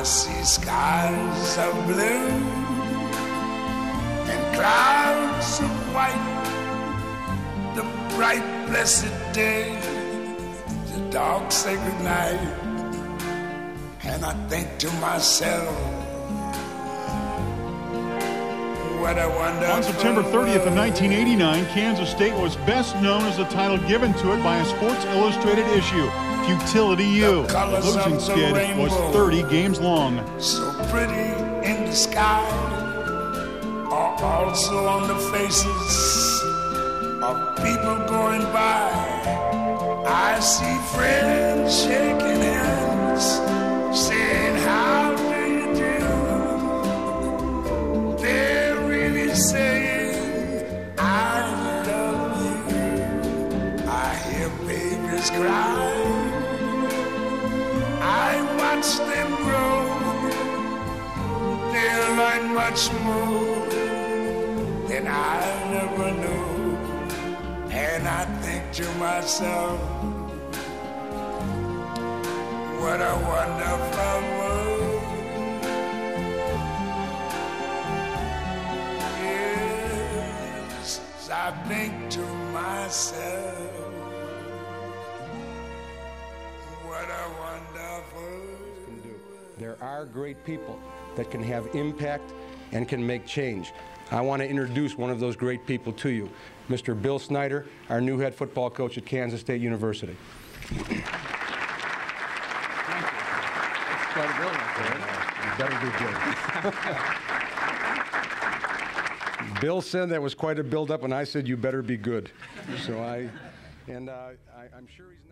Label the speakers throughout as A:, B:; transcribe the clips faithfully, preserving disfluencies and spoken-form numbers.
A: see skies of blue and clouds of white, the bright blessed day, the dark sacred night, and I think to myself, what a wonderful
B: On September thirtieth of nineteen eighty-nine, Kansas State was best known as the title given to it by a Sports Illustrated issue, Futility U. The losing skid was thirty games long.
A: So pretty in the sky are also on the faces of people going by. I see friends shaking hands, saying, how do you do? They're really saying, I love you. I hear babies cry, I watch them grow. They'll learn much more than I never knew. And I think to myself, what a wonderful world. Yes, I think to myself, what a wonderful world.
C: There are great people that can have impact and can make change. I want to introduce one of those great people to you, Mister Bill Snyder, our new head football coach at Kansas State University.
D: Thank you. That's quite a building,
C: You better be good. Bill said that was quite a build-up, and I said, you better be good. So I, and uh, I, I'm sure he's not.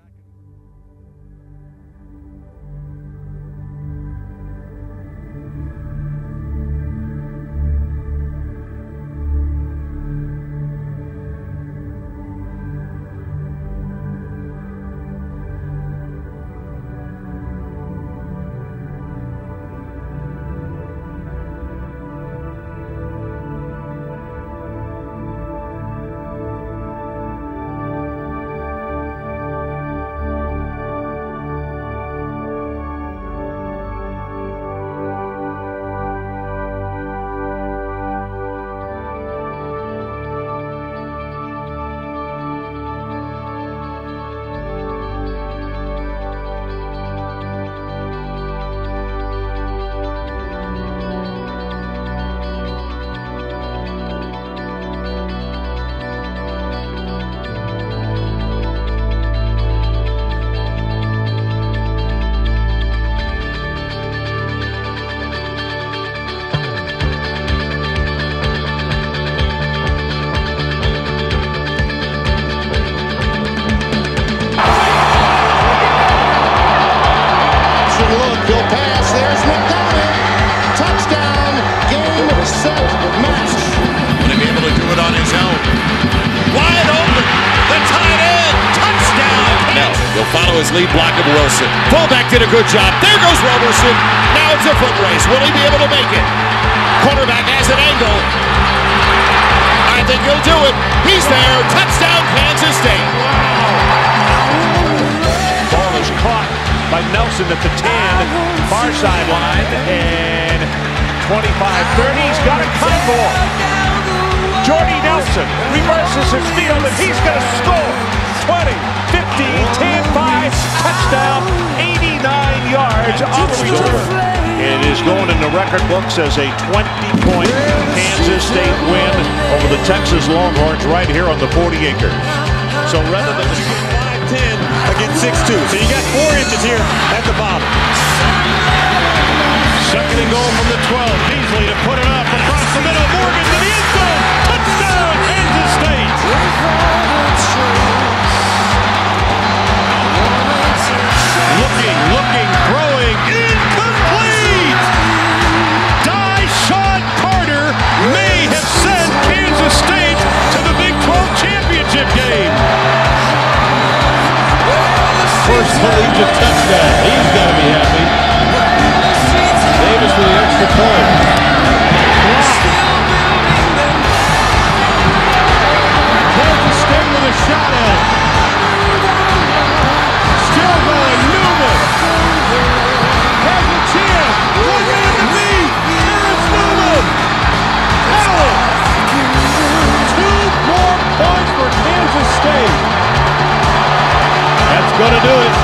E: Follow his lead block of Wilson. Fullback did a good job. There goes Roberson. Now it's a foot race. Will he be able to make it? Quarterback has an angle. I think he'll do it. He's there. Touchdown, Kansas State.
F: Ball is caught by Nelson at the ten, far sideline, and twenty-five thirty. He's got a combo. Jordy Nelson reverses his field, and he's going to score. twenty, fifteen, ten, five, touchdown, eighty-nine yards on the return. It is going in the record books as a twenty-point Kansas State win over the Texas Longhorns right here on the forty acres. So rather than five ten against six two, so you got four inches here at the bottom. Second and goal from the twelve. Beasley to put it up across the middle. Morgan to the end zone. Touchdown, Kansas State. Looking, looking, throwing, incomplete! Dyshawn Carter may have sent Kansas State to the Big twelve championship game. First collegiate touchdown. He's got to be happy. Davis with the extra point. Kansas State with a shot at it. Still going, Newman has a chance.
B: It's going to do it.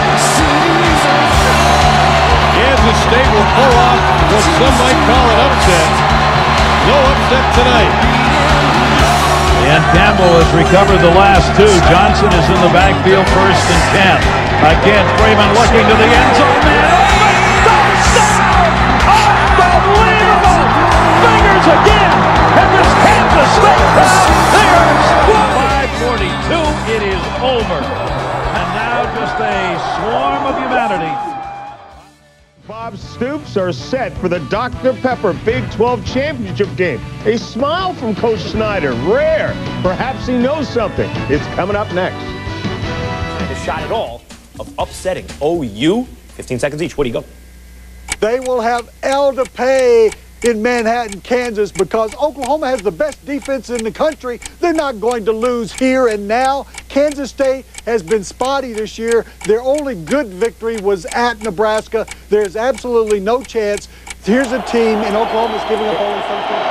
B: Kansas State will pull off what some might call an upset. No upset tonight.
G: And Campbell has recovered the last two. Johnson is in the backfield first and ten. Again, Freeman looking to the end zone. Touchdown! Unbelievable! Fingers again, and this Kansas State crowd, they are five forty-two. It is over. And now just a swarm of humanity.
F: Bob Stoops are set for the Doctor Pepper Big twelve Championship game. A smile from Coach Snyder, rare. Perhaps he knows something. It's coming up next.
H: A shot at all of upsetting O U. fifteen seconds each. What do you go?
I: They will have hell to pay in Manhattan, Kansas, because Oklahoma has the best defense in the country. They're not going to lose here and now. Kansas State has been spotty this year. Their only good victory was at Nebraska. There's absolutely no chance. Here's a team, and Oklahoma's giving up only something.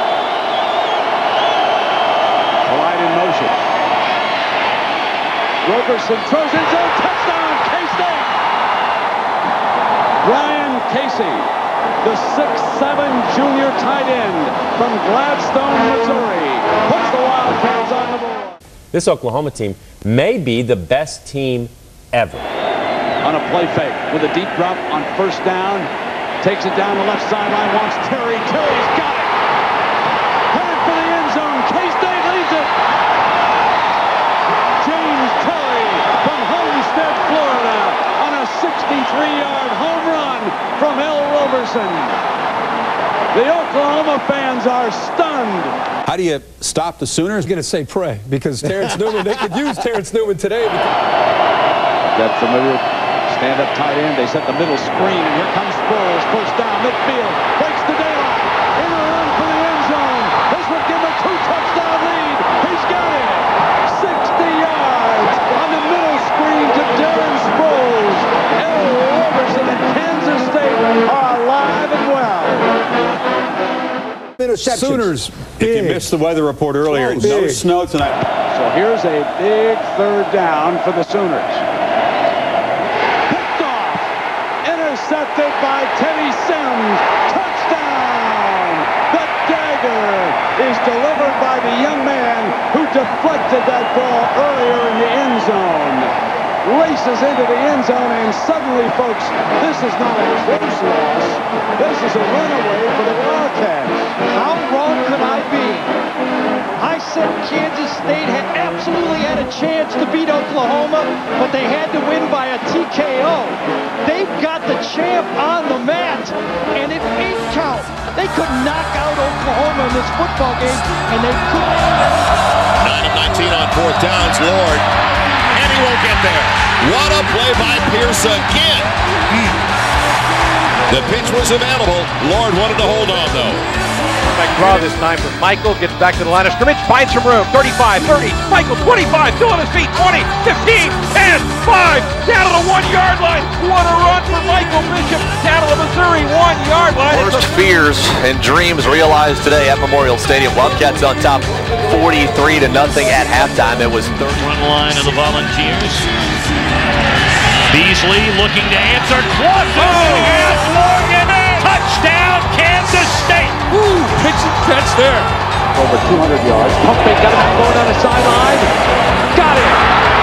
F: Wide in motion. Roberson throws in zone. Touchdown, K-State! Brian Casey, the six seven junior tight end from Gladstone, Missouri, puts the Wildcats on the board.
H: This Oklahoma team may be the best team ever.
F: On a play fake with a deep drop on first down. Takes it down the left sideline. Wants Terry. Terry's got it. Headed for the end zone. K-State leads it. James Terry from Homestead, Florida, on a sixty-three yard home run from L. Roberson. The Oklahoma fans are stunned.
C: How do you stop the Sooners? I'm going to say pray, because Terrence Newman, they could use Terrence Newman today.
F: That familiar stand-up tight end. They set the middle screen, and here comes Sproles. First down, midfield. Breaks the daylight. In a run for the end zone. This would give him a two-touchdown lead. He's got it. sixty yards on the middle screen to Darren Sproles. L. Roberson and Kansas State are alive and well.
I: Sooners.
J: If you missed the weather report earlier,
I: Oh,
J: no
I: big.
J: snow tonight.
F: So here's a big third down for the Sooners. Picked off. Intercepted by Teddy Sims. Touchdown! The dagger is delivered by the young man who deflected that ball earlier in the end zone. Races into the end zone, and suddenly, folks, this is not a close loss. This is a runaway for the Wildcats.
K: How wrong could I be? I said Kansas State had absolutely had a chance to beat Oklahoma, but they had to win by a T K O. They've got the champ on the mat, and it ain't count. They could knock out Oklahoma in this football game, and they couldn't.
E: nine of nineteen on fourth downs, Lord. And he won't get there. What a play by Pierce again. Mm. The pitch was available. Lord wanted to hold on, though.
L: Back draw this time for Michael. Gets back to the line of scrimmage. Finds some room. thirty-five, thirty. Michael, twenty-five. Still on his feet. twenty, fifteen, ten, five. Down to the one-yard line. What a run for Michael Bishop. Down to the Missouri one-yard line.
M: Worst fears and dreams realized today at Memorial Stadium. Wildcats on top forty-three to nothing at halftime. It was third.
G: Front line of the Volunteers. Beasley looking to answer. Close. Oh, Morgan. Touchdown, Kansas State.
L: Woo, pitch and catch there.
F: Over two hundred yards. Pump fake, got a man going down the sideline. Got it.